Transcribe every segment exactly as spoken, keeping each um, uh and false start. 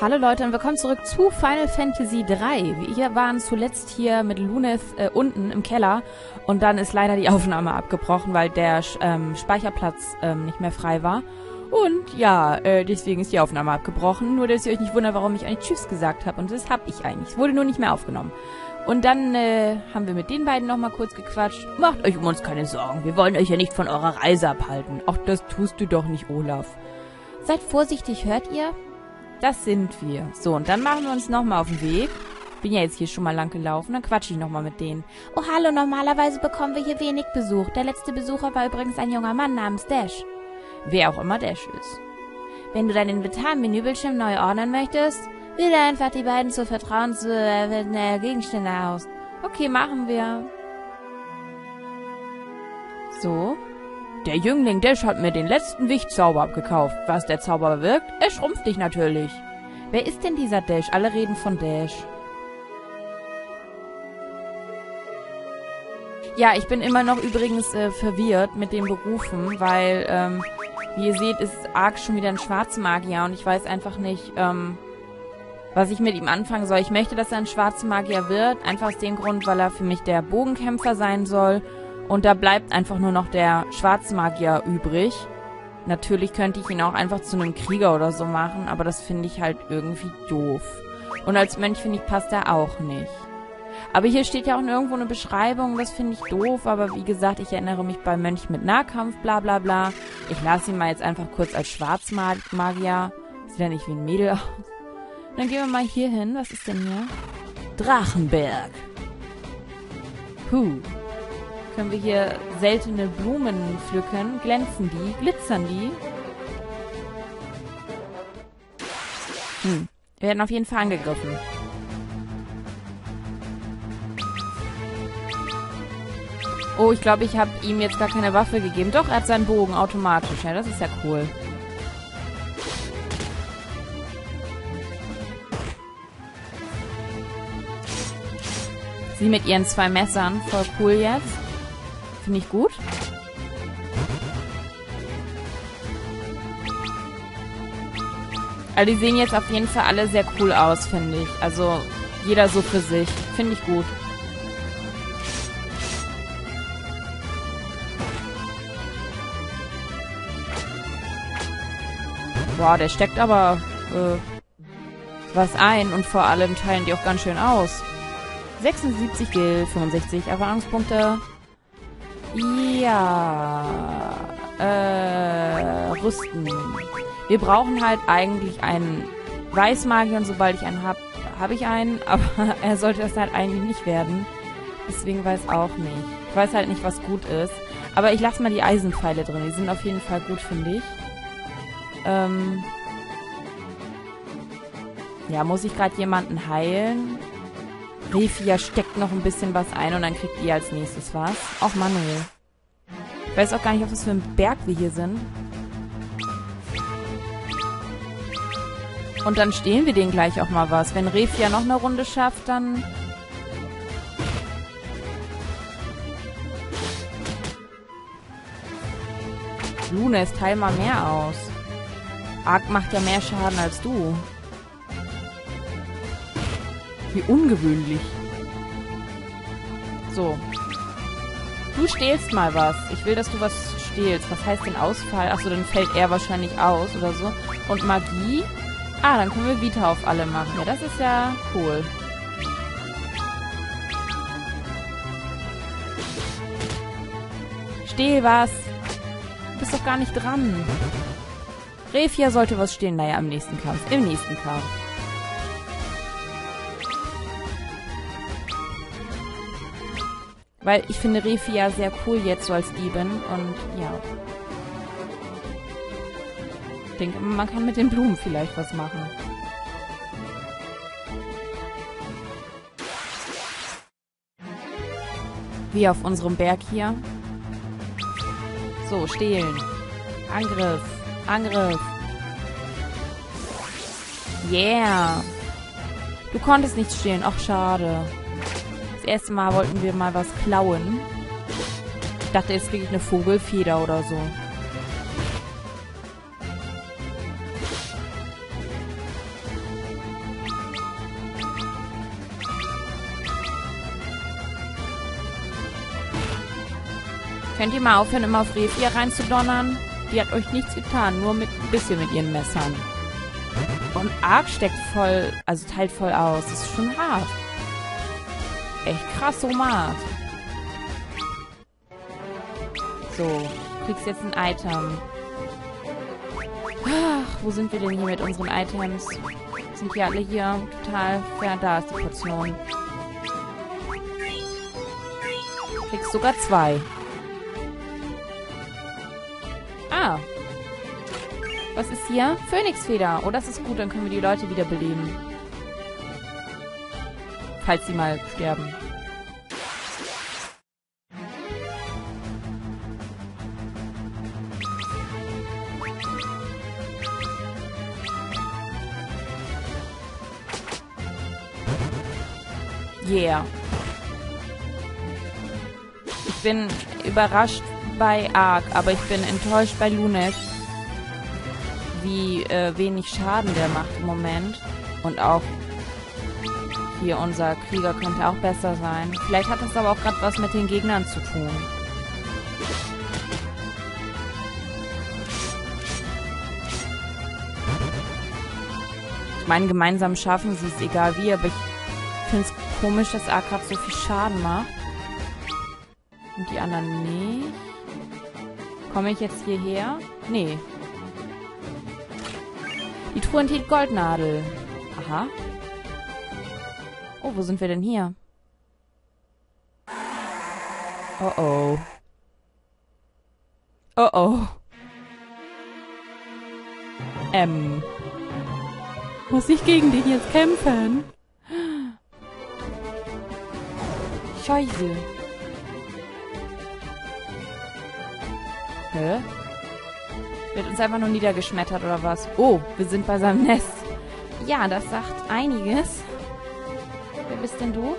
Hallo Leute und willkommen zurück zu Final Fantasy drei. Wir waren zuletzt hier mit Luneth äh, unten im Keller und dann ist leider die Aufnahme abgebrochen, weil der ähm, Speicherplatz ähm, nicht mehr frei war. Und ja, äh, deswegen ist die Aufnahme abgebrochen. Nur, dass ihr euch nicht wundert, warum ich eigentlich Tschüss gesagt habe. Und das habe ich eigentlich. Es wurde nur nicht mehr aufgenommen. Und dann äh, haben wir mit den beiden nochmal kurz gequatscht. Macht euch um uns keine Sorgen. Wir wollen euch ja nicht von eurer Reise abhalten. Ach, das tust du doch nicht, Olaf. Seid vorsichtig, hört ihr? Das sind wir. So, und dann machen wir uns nochmal auf den Weg. Bin ja jetzt hier schon mal lang gelaufen, dann quatsche ich nochmal mit denen. Oh, hallo, normalerweise bekommen wir hier wenig Besuch. Der letzte Besucher war übrigens ein junger Mann namens Dash. Wer auch immer Dash ist. Wenn du dein Inventar im Menübildschirm neu ordnen möchtest, wähle einfach die beiden zur vertrauenswürdigen Gegenstände aus. Okay, machen wir. So. Der Jüngling Dash hat mir den letzten Wichtzauber abgekauft. Was der Zauber bewirkt? Er schrumpft dich natürlich. Wer ist denn dieser Dash? Alle reden von Dash. Ja, ich bin immer noch übrigens äh, verwirrt mit den Berufen, weil, ähm, wie ihr seht, ist Ark schon wieder ein Schwarzmagier und ich weiß einfach nicht, ähm, was ich mit ihm anfangen soll. Ich möchte, dass er ein Schwarzmagier wird, einfach aus dem Grund, weil er für mich der Bogenkämpfer sein soll. Und da bleibt einfach nur noch der Schwarzmagier übrig. Natürlich könnte ich ihn auch einfach zu einem Krieger oder so machen, aber das finde ich halt irgendwie doof. Und als Mönch, finde ich, passt er auch nicht. Aber hier steht ja auch nirgendwo eine Beschreibung, das finde ich doof, aber wie gesagt, ich erinnere mich bei Mönch mit Nahkampf, bla bla bla. Ich lasse ihn mal jetzt einfach kurz als Schwarzmagier. Sieht ja nicht wie ein Mädel aus. Dann gehen wir mal hier hin. Was ist denn hier? Drachenberg. Huh. Können wir hier seltene Blumen pflücken? Glänzen die? Glitzern die? Hm. Wir werden auf jeden Fall angegriffen. Oh, ich glaube, ich habe ihm jetzt gar keine Waffe gegeben. Doch, er hat seinen Bogen automatisch. Ja, das ist ja cool. Sie mit ihren zwei Messern. Voll cool jetzt. Finde ich gut. Also die sehen jetzt auf jeden Fall alle sehr cool aus, finde ich. Also jeder so für sich. Finde ich gut. Boah, der steckt aber äh, was ein und vor allem teilen die auch ganz schön aus. sechsundsiebzig Gil, fünfundsechzig Erfahrungspunkte. Ja. Äh, rüsten. Wir brauchen halt eigentlich einen Weißmagier und sobald ich einen habe, habe ich einen. Aber er sollte das halt eigentlich nicht werden. Deswegen weiß auch nicht. Ich weiß halt nicht, was gut ist. Aber ich lasse mal die Eisenpfeile drin. Die sind auf jeden Fall gut, finde ich. Ähm. Ja, muss ich gerade jemanden heilen? Refia steckt noch ein bisschen was ein und dann kriegt ihr als nächstes was. Auch Manuel. Ich weiß auch gar nicht, auf was für ein Berg wir hier sind. Und dann stehlen wir denen gleich auch mal was. Wenn Refia noch eine Runde schafft, dann... Luneth, teil mal mehr aus. Ark macht ja mehr Schaden als du. Wie ungewöhnlich. So. Du stehlst mal was. Ich will, dass du was stehlst. Was heißt denn Ausfall? Achso, dann fällt er wahrscheinlich aus oder so. Und Magie? Ah, dann können wir Vita auf alle machen. Ja, das ist ja cool. Stehl was. Du bist doch gar nicht dran. Refia sollte was stehlen. Naja, im nächsten Kampf. Im nächsten Kampf. Weil ich finde Refia sehr cool jetzt so als Diebin und ja. Ich denke, man kann mit den Blumen vielleicht was machen. Wie auf unserem Berg hier. So, stehlen. Angriff. Angriff. Yeah. Du konntest nicht stehlen. Ach, schade. Das erste Mal wollten wir mal was klauen. Ich dachte, jetzt kriege ich eine Vogelfeder oder so. Könnt ihr mal aufhören, immer auf Refi reinzudonnern? Die hat euch nichts getan, nur mit ein bisschen mit ihren Messern. Und Ark steckt voll, also teilt voll aus. Das ist schon hart. Echt krass, so hart. So, du kriegst jetzt ein Item. Ach, wo sind wir denn hier mit unseren Items? Sind die alle hier total fair? Da ist die Portion. Du kriegst sogar zwei. Ah. Was ist hier? Phönixfeder. Oh, das ist gut, dann können wir die Leute wieder beleben. Falls sie mal sterben. Yeah. Ich bin überrascht bei Ark, aber ich bin enttäuscht bei Luneth, wie äh, wenig Schaden der macht im Moment. Und auch hier unser Krieger könnte auch besser sein. Vielleicht hat das aber auch gerade was mit den Gegnern zu tun. Ich meine, gemeinsam schaffen sie es, egal wie, aber ich finde es komisch, dass Ark gerade so viel Schaden macht. Und die anderen nicht. Komme ich jetzt hierher? Nee. Die Truhe enthielt Goldnadel. Aha. Oh, wo sind wir denn hier? Oh oh. Oh oh. Ähm. Muss ich gegen dich jetzt kämpfen? Scheiße. Hä? Wird uns einfach nur niedergeschmettert oder was? Oh, wir sind bei seinem Nest. Ja, das sagt einiges. Wer bist denn du?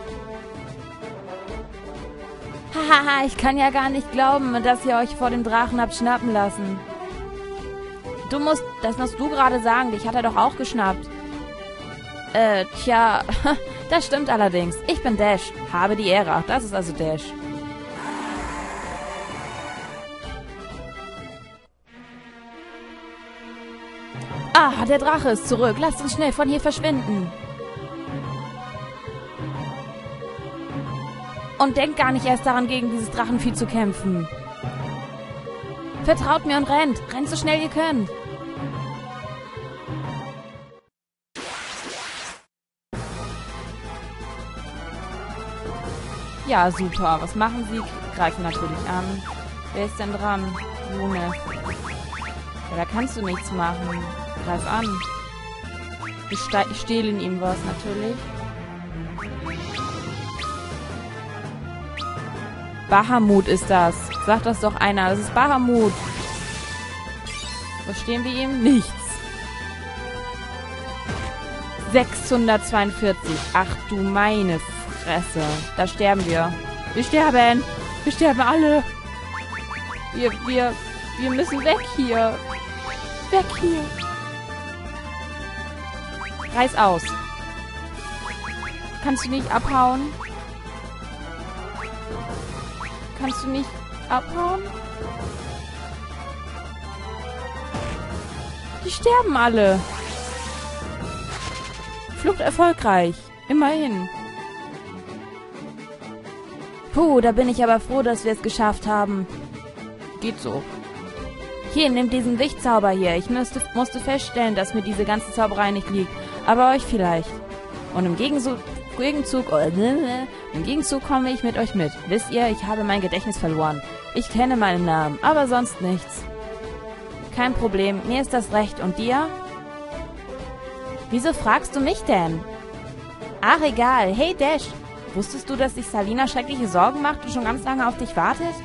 Hahaha, ich kann ja gar nicht glauben, dass ihr euch vor dem Drachen habt schnappen lassen. Du musst, das musst du gerade sagen, dich hat er doch auch geschnappt. Äh, tja, das stimmt allerdings. Ich bin Dash, habe die Ehre. Ach, das ist also Dash. Ah, der Drache ist zurück. Lasst uns schnell von hier verschwinden. Und denkt gar nicht erst daran, gegen dieses Drachenvieh zu kämpfen. Vertraut mir und rennt. Rennt so schnell ihr könnt. Ja, super. Was machen sie? Greifen natürlich an. Wer ist denn dran? Luneth. Ja, da kannst du nichts machen. Greif an. Ich, ich stehle ihm was, natürlich. Bahamut ist das. Sagt das doch einer. Das ist Bahamut. Was stehen wir ihm? Nichts. sechshundertzweiundvierzig. Ach du meine Fresse. Da sterben wir. Wir sterben. Wir sterben alle. Wir, wir, wir müssen weg hier. Weg hier. Reiß aus. Kannst du nicht abhauen? Kannst du nicht abhauen? Die sterben alle. Flucht erfolgreich. Immerhin. Puh, da bin ich aber froh, dass wir es geschafft haben. Geht so. Hier, nehmt diesen Wichtzauber hier. Ich müsste, musste feststellen, dass mir diese ganze Zauberei nicht liegt. Aber euch vielleicht. Und im Gegenzug, Gegenzug, oh, ne, im Gegenzug komme ich mit euch mit. Wisst ihr, ich habe mein Gedächtnis verloren. Ich kenne meinen Namen, aber sonst nichts. Kein Problem, mir ist das recht. Und dir? Wieso fragst du mich denn? Ach, egal. Hey, Dash. Wusstest du, dass sich Salina schreckliche Sorgen macht und schon ganz lange auf dich wartet?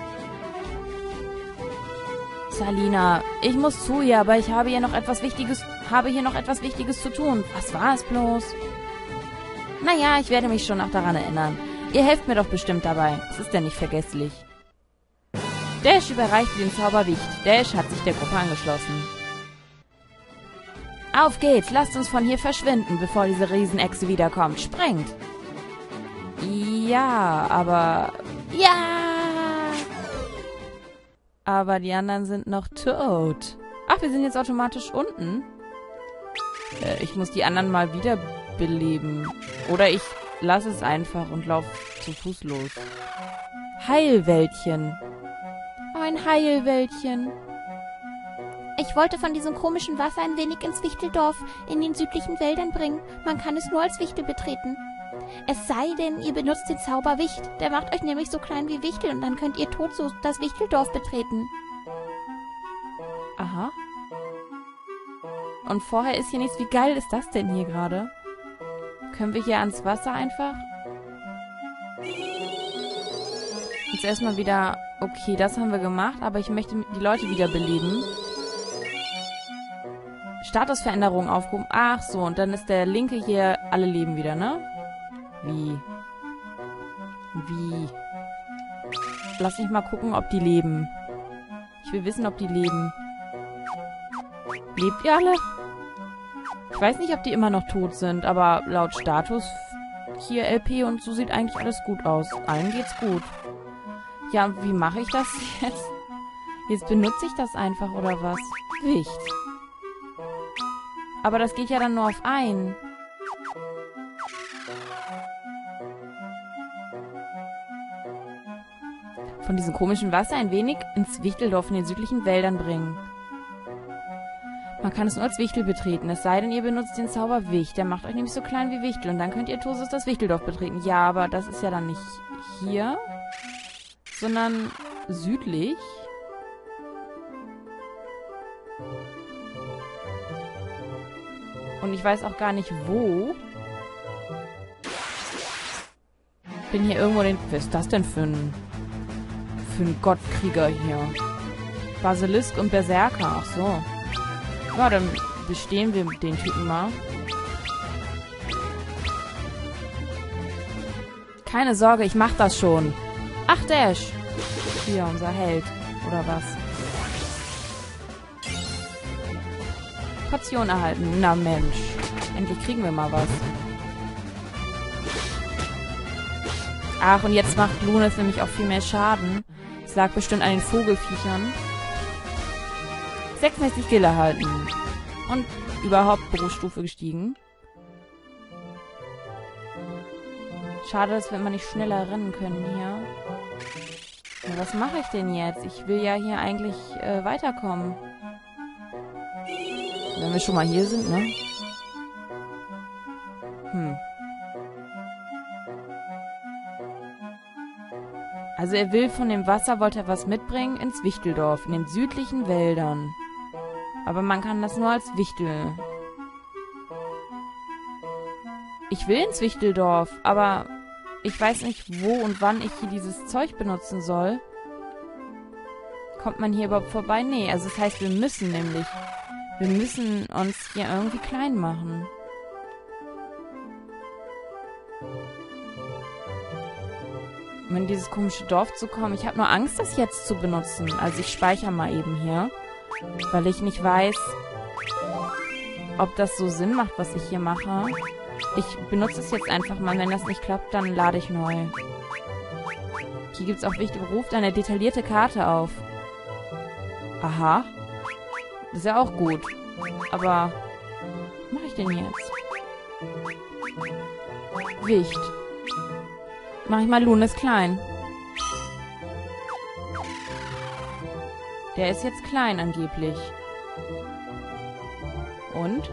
Salina, ich muss zu ihr, aber ich habe hier noch etwas Wichtiges, habe hier noch etwas Wichtiges zu tun. Was war es bloß? Naja, ich werde mich schon noch daran erinnern. Ihr helft mir doch bestimmt dabei. Es ist ja nicht vergesslich. Dash überreicht den Zauberwicht. Dash hat sich der Gruppe angeschlossen. Auf geht's, lasst uns von hier verschwinden, bevor diese Riesenechse wiederkommt. Sprengt! Ja, aber... Ja! Aber die anderen sind noch tot. Ach, wir sind jetzt automatisch unten. Äh, ich muss die anderen mal wiederbeleben. Oder ich lasse es einfach und laufe zu Fuß los. Heilwäldchen. Oh, ein Heilwäldchen. Ich wollte von diesem komischen Wasser ein wenig ins Wichteldorf, in den südlichen Wäldern bringen. Man kann es nur als Wichtel betreten. Es sei denn, ihr benutzt den Zauber Wicht. Der macht euch nämlich so klein wie Wichtel und dann könnt ihr tot so das Wichteldorf betreten. Aha. Und vorher ist hier nichts. Wie geil ist das denn hier gerade? Können wir hier ans Wasser einfach? Jetzt erstmal wieder... Okay, das haben wir gemacht, aber ich möchte die Leute wiederbeleben. Statusveränderung aufgehoben. Ach so, und dann ist der linke hier... Alle leben wieder, ne? Wie? Wie? Lass mich mal gucken, ob die leben. Ich will wissen, ob die leben. Lebt ihr alle? Ich weiß nicht, ob die immer noch tot sind, aber laut Status hier L P und so sieht eigentlich alles gut aus. Allen geht's gut. Ja, wie mache ich das jetzt? Jetzt benutze ich das einfach, oder was? Wicht. Aber das geht ja dann nur auf einen. Von diesem komischen Wasser ein wenig ins Wichteldorf in den südlichen Wäldern bringen. Man kann es nur als Wichtel betreten, es sei denn, ihr benutzt den Zauber Wicht. Der macht euch nämlich so klein wie Wichtel und dann könnt ihr Tosus das Wichteldorf betreten. Ja, aber das ist ja dann nicht hier, sondern südlich. Und ich weiß auch gar nicht, wo. Ich bin hier irgendwo den... Was ist das denn für ein... Für ein Gottkrieger hier? Basilisk und Berserker, ach so. Ja, dann bestehen wir mit den Typen mal. Keine Sorge, ich mach das schon. Ach, Dash. Hier, unser Held. Oder was? Portion erhalten. Na Mensch. Endlich kriegen wir mal was. Ach, und jetzt macht Lunas nämlich auch viel mehr Schaden. Es lag bestimmt an den Vogelfiechern. sechsundmäßig Skill erhalten. Und überhaupt Berufsstufe gestiegen. Schade, dass wir immer nicht schneller rennen können hier. Ja, was mache ich denn jetzt? Ich will ja hier eigentlich äh, weiterkommen. Wenn wir schon mal hier sind, ne? Hm. Also er will von dem Wasser, wollte er was mitbringen ins Wichteldorf, in den südlichen Wäldern. Aber man kann das nur als Wichtel. Ich will ins Wichteldorf, aber ich weiß nicht, wo und wann ich hier dieses Zeug benutzen soll. Kommt man hier überhaupt vorbei? Nee, also das heißt, wir müssen nämlich... Wir müssen uns hier irgendwie klein machen. Um in dieses komische Dorf zu kommen. Ich habe nur Angst, das jetzt zu benutzen. Also ich speichere mal eben hier. Weil ich nicht weiß, ob das so Sinn macht, was ich hier mache. Ich benutze es jetzt einfach mal. Wenn das nicht klappt, dann lade ich neu. Hier gibt es auch wichtig, ruft eine detaillierte Karte auf. Aha. Das ist ja auch gut. Aber was mache ich denn jetzt? Wicht. Mach ich mal Lunas klein. Der ist jetzt klein angeblich. Und?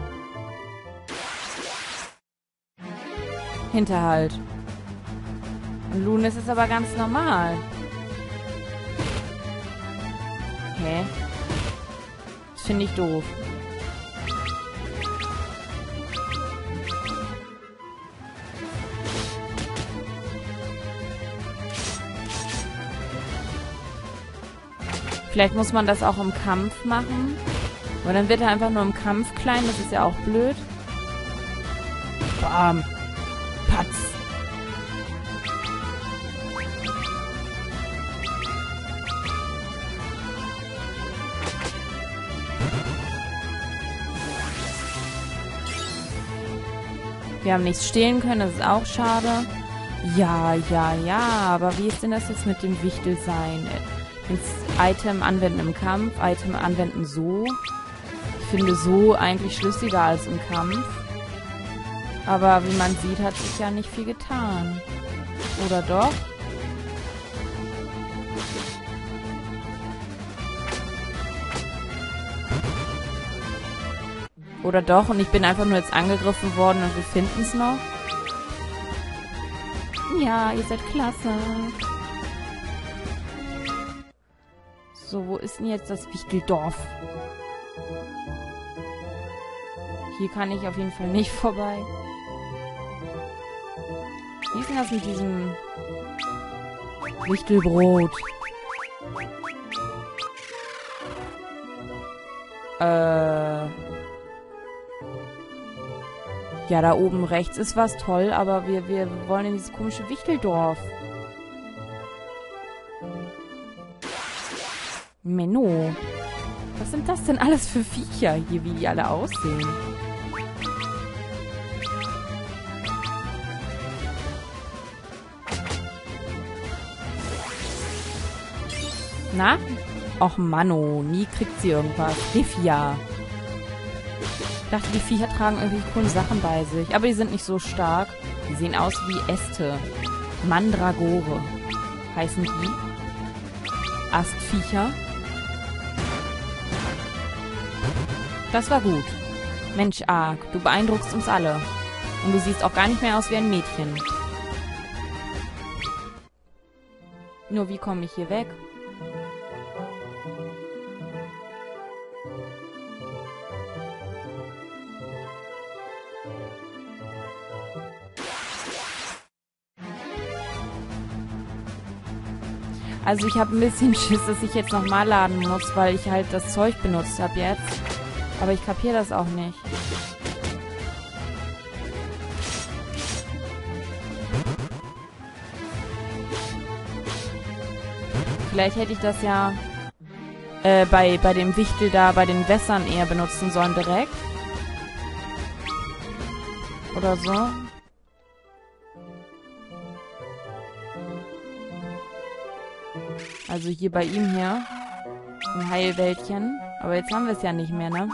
Hinterhalt. Und Lunas ist aber ganz normal. Hä? Das finde ich doof. Vielleicht muss man das auch im Kampf machen. Aber dann wird er einfach nur im Kampf klein. Das ist ja auch blöd. Bam. Patz. Wir haben nichts stehlen können. Das ist auch schade. Ja, ja, ja. Aber wie ist denn das jetzt mit dem Wichtelsein? Ins Item anwenden im Kampf, Item anwenden so. Ich finde so eigentlich schlüssiger als im Kampf. Aber wie man sieht, hat sich ja nicht viel getan. Oder doch? Oder doch? Und ich bin einfach nur jetzt angegriffen worden und wir finden es noch? Ja, ihr seid klasse. So, wo ist denn jetzt das Wichteldorf? Hier kann ich auf jeden Fall nicht vorbei. Wie ist denn das mit diesem Wichtelbrot? Äh... Ja, da oben rechts ist was toll, aber wir, wir wollen in dieses komische Wichteldorf. Menno. Was sind das denn alles für Viecher hier, wie die alle aussehen? Na? Och, Manno. Nie kriegt sie irgendwas. Hifja. Ich dachte, die Viecher tragen irgendwie coole Sachen bei sich. Aber die sind nicht so stark. Die sehen aus wie Äste. Mandragore. Heißen die? Astviecher. Das war gut. Mensch, Ark, du beeindruckst uns alle. Und du siehst auch gar nicht mehr aus wie ein Mädchen. Nur wie komme ich hier weg? Also ich habe ein bisschen Schiss, dass ich jetzt nochmal laden muss, weil ich halt das Zeug benutzt habe jetzt. Aber ich kapiere das auch nicht. Vielleicht hätte ich das ja äh, bei, bei dem Wichtel da, bei den Wässern eher benutzen sollen direkt. Oder so. Also hier bei ihm hier. Im Heilwäldchen. Aber jetzt haben wir es ja nicht mehr, ne?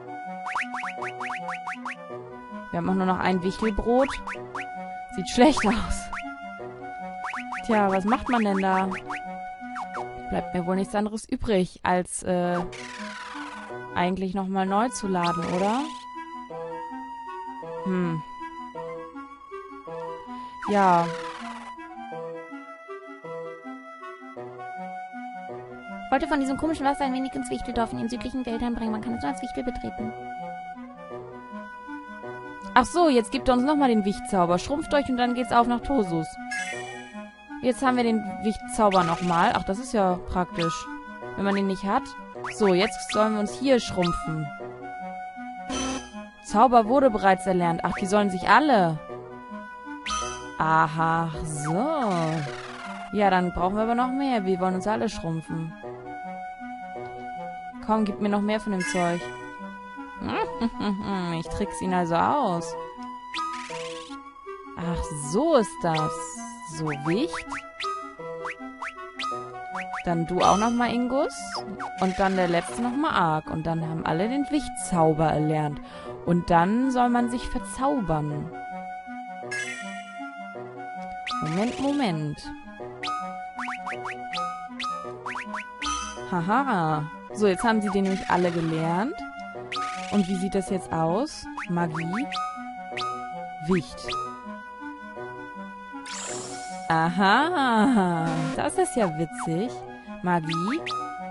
Wir haben auch nur noch ein Wichtelbrot. Sieht schlecht aus. Tja, was macht man denn da? Bleibt mir wohl nichts anderes übrig, als äh, eigentlich nochmal neu zu laden, oder? Hm. Ja. Ich wollte von diesem komischen Wasser ein wenig ins Wichteldorf in den südlichen Wäldern bringen. Man kann es nur als Wichtel betreten. Ach so, jetzt gibt er uns nochmal den Wichtzauber. Schrumpft euch und dann geht's auf nach Tosus. Jetzt haben wir den Wichtzauber nochmal. Ach, das ist ja praktisch. Wenn man den nicht hat. So, jetzt sollen wir uns hier schrumpfen. Zauber wurde bereits erlernt. Ach, die sollen sich alle. Aha, so. Ja, dann brauchen wir aber noch mehr. Wir wollen uns alle schrumpfen. Komm, gib mir noch mehr von dem Zeug. Ich trick's ihn also aus. Ach, so ist das. So, Wicht. Dann du auch nochmal, Ingus. Und dann der letzte nochmal Ark. Und dann haben alle den Wichtzauber erlernt. Und dann soll man sich verzaubern. Moment, Moment. Haha. So, jetzt haben sie den nämlich alle gelernt. Und wie sieht das jetzt aus? Magie. Wicht. Aha. Das ist ja witzig. Magie.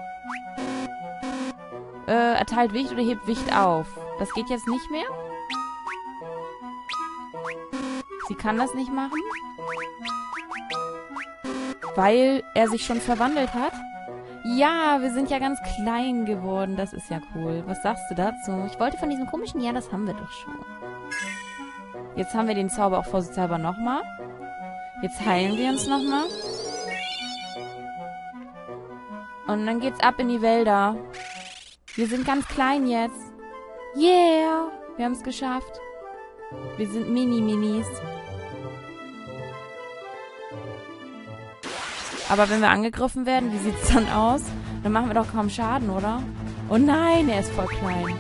Äh, erteilt Wicht oder hebt Wicht auf. Das geht jetzt nicht mehr? Sie kann das nicht machen? Weil er sich schon verwandelt hat? Ja, wir sind ja ganz klein geworden. Das ist ja cool. Was sagst du dazu? Ich wollte von diesem komischen... Ja, das haben wir doch schon. Jetzt haben wir den Zauber auch vorsichtshalber nochmal. Jetzt heilen wir uns nochmal. Und dann geht's ab in die Wälder. Wir sind ganz klein jetzt. Yeah! Wir haben es geschafft. Wir sind Mini-Minis. Aber wenn wir angegriffen werden, wie sieht's dann aus? Dann machen wir doch kaum Schaden, oder? Oh nein, er ist voll klein.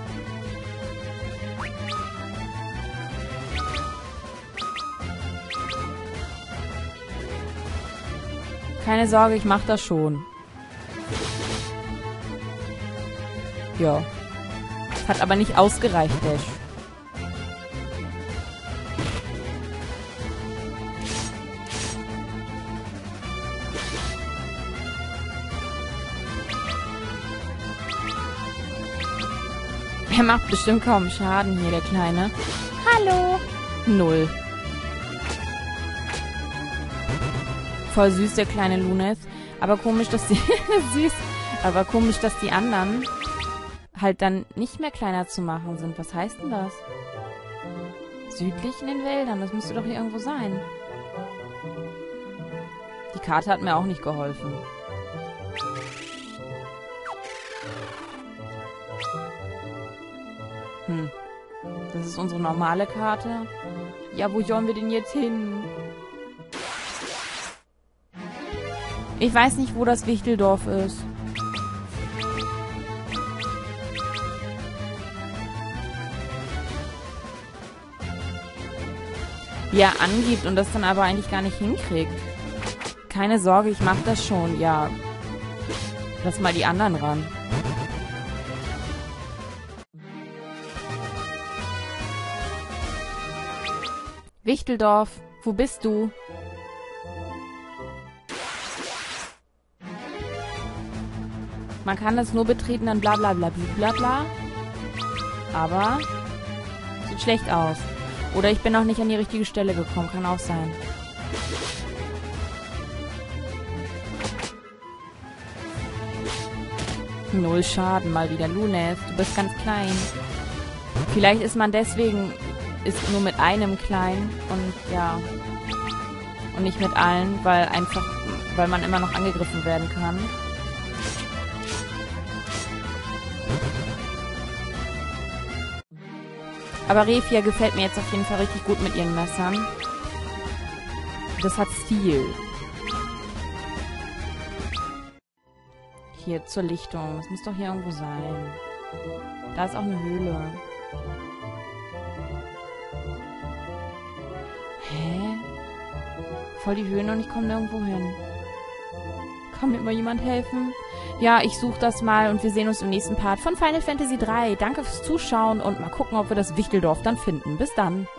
Keine Sorge, ich mach das schon. Ja. Hat aber nicht ausgereicht, Dash. Er macht bestimmt kaum Schaden hier, der Kleine. Hallo. Null. Voll süß, der kleine Luneth. Aber komisch, dass die... süß. Aber komisch, dass die anderen halt dann nicht mehr kleiner zu machen sind. Was heißt denn das? Südlich in den Wäldern. Das müsste doch hier irgendwo sein. Die Karte hat mir auch nicht geholfen. Hm. Das ist unsere normale Karte. Ja, wo sollen wir denn jetzt hin? Ich weiß nicht, wo das Wichteldorf ist. Wie er angibt und das dann aber eigentlich gar nicht hinkriegt. Keine Sorge, ich mach das schon. Ja. Lass mal die anderen ran. Wichteldorf, wo bist du? Man kann das nur betreten, dann bla bla bla bla bla. Aber sieht schlecht aus. Oder ich bin noch nicht an die richtige Stelle gekommen, kann auch sein. Null Schaden, mal wieder. Luneth, du bist ganz klein. Vielleicht ist man deswegen ist nur mit einem klein und ja und nicht mit allen, weil einfach, weil man immer noch angegriffen werden kann. Aber Refia gefällt mir jetzt auf jeden Fall richtig gut mit ihren Messern. Das hat Stil. Hier zur Lichtung. Das muss doch hier irgendwo sein. Da ist auch eine Höhle. Hä? Voll die Höhen und ich komme nirgendwo hin. Kann mir mal jemand helfen? Ja, ich suche das mal und wir sehen uns im nächsten Part von Final Fantasy drei. Danke fürs Zuschauen und mal gucken, ob wir das Wichteldorf dann finden. Bis dann.